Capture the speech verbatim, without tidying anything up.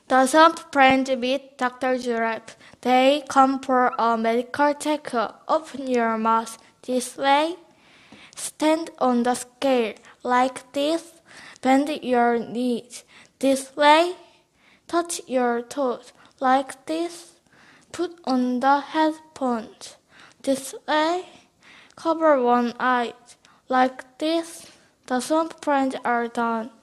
The swamp friend meet Doctor Giraffe. They come for a medical checkup. Open your mouth this way. Stand on the scale like this. Bend your knees this way. Touch your toes like this. Put on the headphones this way. Cover one eye like this. The swamp friends are done.